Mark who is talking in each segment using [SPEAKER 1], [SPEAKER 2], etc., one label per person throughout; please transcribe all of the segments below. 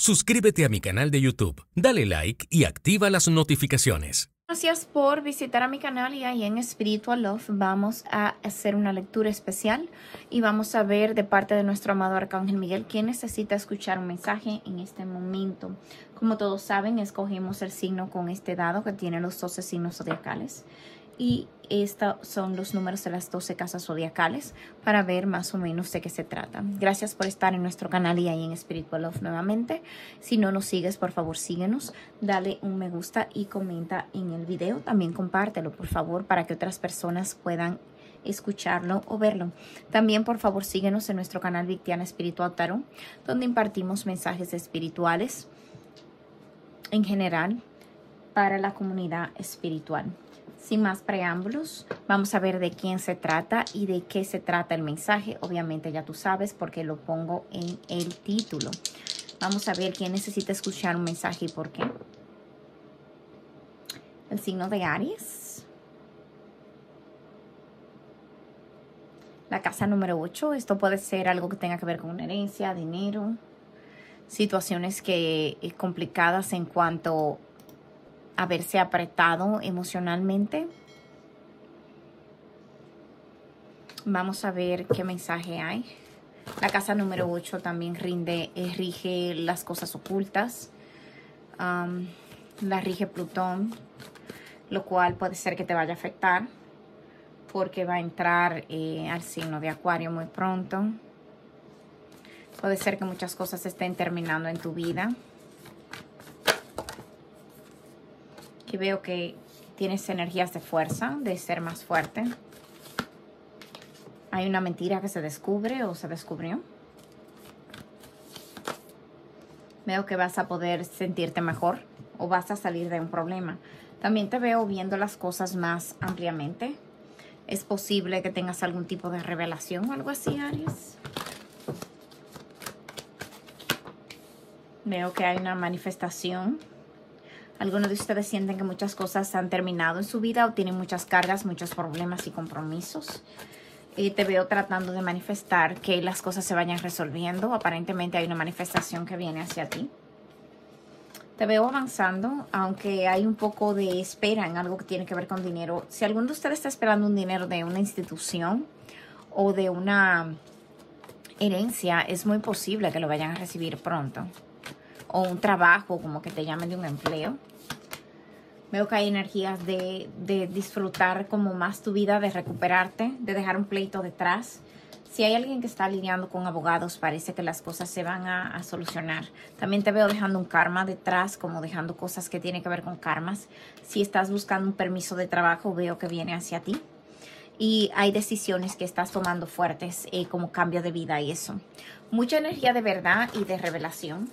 [SPEAKER 1] Suscríbete a mi canal de YouTube, dale like y activa las notificaciones.
[SPEAKER 2] Gracias por visitar a mi canal y ahí en Spiritual Love vamos a hacer una lectura especial y vamos a ver de parte de nuestro amado Arcángel Miguel quién necesita escuchar un mensaje en este momento. Como todos saben, escogimos el signo con este dado que tiene los 12 signos zodiacales y estos son los números de las 12 casas zodiacales para ver más o menos de qué se trata. Gracias por estar en nuestro canal y ahí en Spiritual Love nuevamente. Si no nos sigues, por favor síguenos, dale un me gusta y comenta en el video. También compártelo, por favor, para que otras personas puedan escucharlo o verlo. También, por favor, síguenos en nuestro canal Victiana Espiritual Tarot, donde impartimos mensajes espirituales en general para la comunidad espiritual. Sin más preámbulos, vamos a ver de quién se trata y de qué se trata el mensaje. Obviamente ya tú sabes porque lo pongo en el título. Vamos a ver quién necesita escuchar un mensaje y por qué. El signo de Aries. La casa número 8. Esto puede ser algo que tenga que ver con una herencia, dinero, situaciones complicadas en cuanto a verse apretado emocionalmente. Vamos a ver qué mensaje hay. La casa número 8 también rige las cosas ocultas. La rige Plutón, lo cual puede ser que te vaya a afectar porque va a entrar al signo de Acuario muy pronto. Puede ser que muchas cosas estén terminando en tu vida. Aquí veo que tienes energías de fuerza, de ser más fuerte. Hay una mentira que se descubre o se descubrió. Veo que vas a poder sentirte mejor o vas a salir de un problema. También te veo viendo las cosas más ampliamente. Es posible que tengas algún tipo de revelación o algo así, Aries. Veo que hay una manifestación. Algunos de ustedes sienten que muchas cosas han terminado en su vida o tienen muchas cargas, muchos problemas y compromisos. Te veo tratando de manifestar que las cosas se vayan resolviendo. Aparentemente hay una manifestación que viene hacia ti. Te veo avanzando, aunque hay un poco de espera en algo que tiene que ver con dinero. Si alguno de ustedes está esperando un dinero de una institución o de una herencia, es muy posible que lo vayan a recibir pronto. O un trabajo, como que te llamen de un empleo. Veo que hay energías de disfrutar como más tu vida, de recuperarte, de dejar un pleito detrás. Si hay alguien que está lidiando con abogados, parece que las cosas se van a solucionar. También te veo dejando un karma detrás, como dejando cosas que tienen que ver con karmas. Si estás buscando un permiso de trabajo, veo que viene hacia ti. Y hay decisiones que estás tomando fuertes, como cambio de vida y eso. Mucha energía de verdad y de revelación.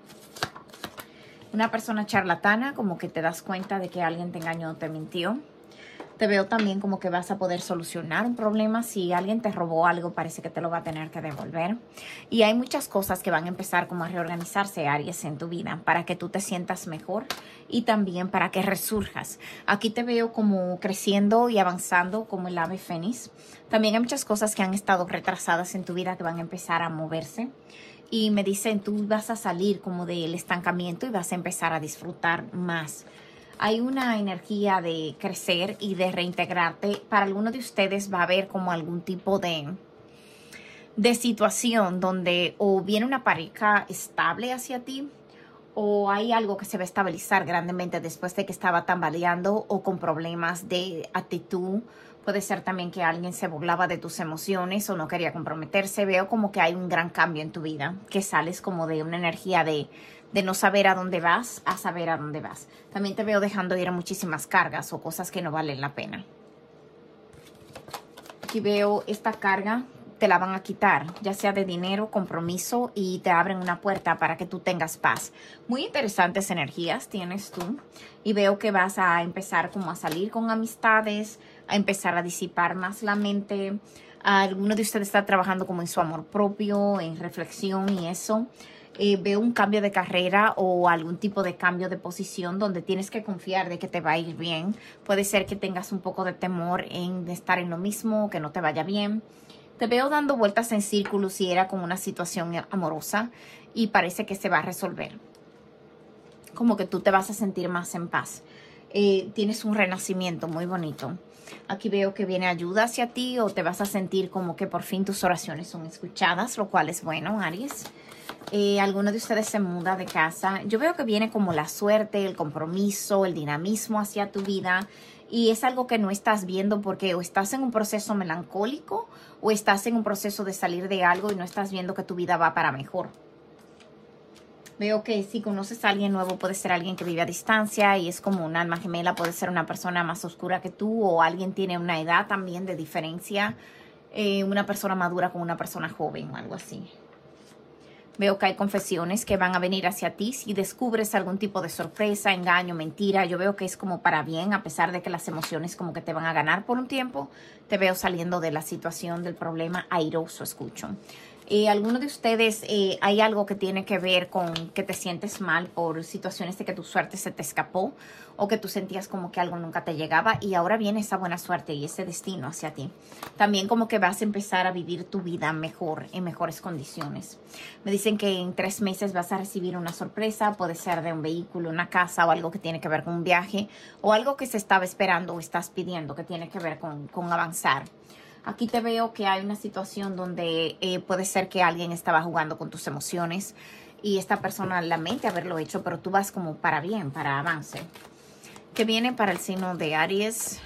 [SPEAKER 2] Una persona charlatana, como que te das cuenta de que alguien te engañó o te mintió. Te veo también como que vas a poder solucionar un problema. Si alguien te robó algo, parece que te lo va a tener que devolver. Y hay muchas cosas que van a empezar como a reorganizarse, Aries, en tu vida para que tú te sientas mejor y también para que resurjas. Aquí te veo como creciendo y avanzando como el ave fénix. También hay muchas cosas que han estado retrasadas en tu vida que van a empezar a moverse. Y me dicen, tú vas a salir como del estancamiento y vas a empezar a disfrutar más. Hay una energía de crecer y de reintegrarte. Para algunos de ustedes va a haber como algún tipo de situación donde o viene una pareja estable hacia ti o hay algo que se va a estabilizar grandemente después de que estaba tambaleando o con problemas de actitud. Puede ser también que alguien se burlaba de tus emociones o no quería comprometerse. Veo como que hay un gran cambio en tu vida, que sales como de una energía de no saber a dónde vas a saber a dónde vas. También te veo dejando ir a muchísimas cargas o cosas que no valen la pena. Aquí veo esta carga, te la van a quitar, ya sea de dinero, compromiso, y te abren una puerta para que tú tengas paz. Muy interesantes energías tienes tú y veo que vas a empezar como a salir con amistades, a empezar a disipar más la mente. Alguno de ustedes está trabajando como en su amor propio, en reflexión y eso. Veo un cambio de carrera o algún tipo de cambio de posición donde tienes que confiar de que te va a ir bien. Puede ser que tengas un poco de temor en estar en lo mismo, que no te vaya bien. Te veo dando vueltas en círculos si era con una situación amorosa y parece que se va a resolver. Como que tú te vas a sentir más en paz. Tienes un renacimiento muy bonito. Aquí veo que viene ayuda hacia ti o te vas a sentir como que por fin tus oraciones son escuchadas, lo cual es bueno, Aries. Alguno de ustedes se muda de casa. Yo veo que viene como la suerte, el compromiso, el dinamismo hacia tu vida. Y es algo que no estás viendo porque o estás en un proceso melancólico o estás en un proceso de salir de algo y no estás viendo que tu vida va para mejor. Veo que si conoces a alguien nuevo puede ser alguien que vive a distancia y es como un alma gemela, puede ser una persona más oscura que tú o alguien tiene una edad también de diferencia, una persona madura con una persona joven o algo así. Veo que hay confesiones que van a venir hacia ti si descubres algún tipo de sorpresa, engaño, mentira. Yo veo que es como para bien, a pesar de que las emociones como que te van a ganar por un tiempo. Te veo saliendo de la situación, del problema airoso, escucho. Algunos de ustedes hay algo que tiene que ver con que te sientes mal por situaciones de que tu suerte se te escapó o que tú sentías como que algo nunca te llegaba y ahora viene esa buena suerte y ese destino hacia ti. También como que vas a empezar a vivir tu vida mejor, en mejores condiciones. Me dicen que en 3 meses vas a recibir una sorpresa, puede ser de un vehículo, una casa o algo que tiene que ver con un viaje o algo que se estaba esperando o estás pidiendo que tiene que ver con avanzar. Aquí te veo que hay una situación donde puede ser que alguien estaba jugando con tus emociones y esta persona lamente haberlo hecho, pero tú vas como para bien, para avance. ¿Qué viene para el signo de Aries?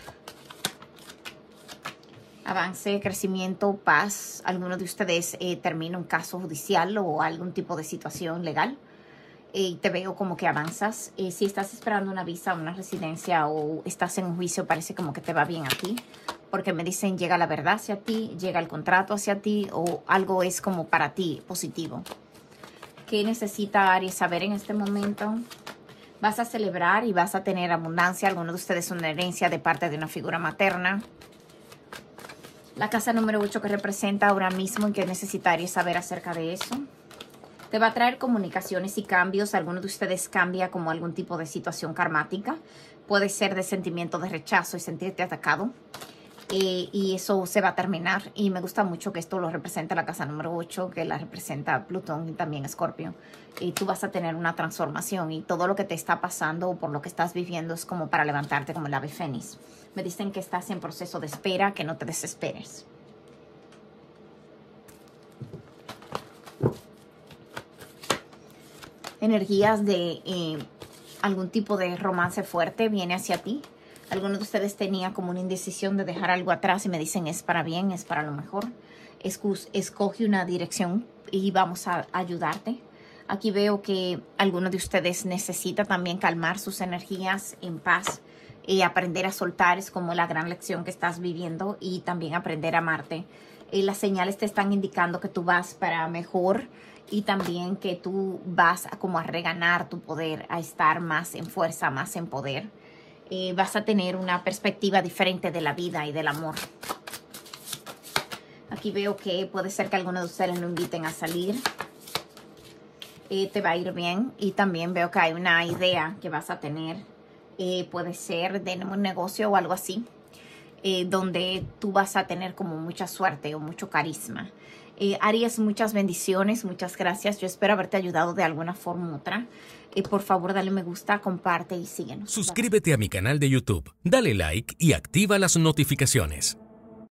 [SPEAKER 2] Avance, crecimiento, paz. ¿Alguno de ustedes termina un caso judicial o algún tipo de situación legal? Te veo como que avanzas. Si estás esperando una visa, una residencia o estás en un juicio, parece como que te va bien a ti. Porque me dicen llega la verdad hacia ti, llega el contrato hacia ti o algo es como para ti positivo. ¿Qué necesita Aries saber en este momento? Vas a celebrar y vas a tener abundancia. Algunos de ustedes una herencia de parte de una figura materna. La casa número 8 que representa ahora mismo y que necesita Aries saber acerca de eso. Te va a traer comunicaciones y cambios. Algunos de ustedes cambia como algún tipo de situación karmática. Puede ser de sentimiento de rechazo y sentirte atacado. Y eso se va a terminar. Y me gusta mucho que esto lo representa la casa número 8, que la representa Plutón y también Escorpio. Y tú vas a tener una transformación y todo lo que te está pasando o por lo que estás viviendo es como para levantarte como el ave fénix. Me dicen que estás en proceso de espera, que no te desesperes. Energías de algún tipo de romance fuerte viene hacia ti. Algunos de ustedes tenían como una indecisión de dejar algo atrás y me dicen es para bien, es para lo mejor. Escoge una dirección y vamos a ayudarte. Aquí veo que algunos de ustedes necesita también calmar sus energías en paz y aprender a soltar es como la gran lección que estás viviendo y también aprender a amarte. Las señales te están indicando que tú vas para mejor y también que tú vas como a reganar tu poder, a estar más en fuerza, más en poder. Vas a tener una perspectiva diferente de la vida y del amor. Aquí veo que puede ser que algunos de ustedes lo inviten a salir. Te va a ir bien. Y también veo que hay una idea que vas a tener. Puede ser de un negocio o algo así. Donde tú vas a tener como mucha suerte o mucho carisma. Aries, muchas bendiciones, muchas gracias. Yo espero haberte ayudado de alguna forma u otra. Por favor, dale me gusta, comparte y síguenos.
[SPEAKER 1] Suscríbete a mi canal de YouTube, dale like y activa las notificaciones.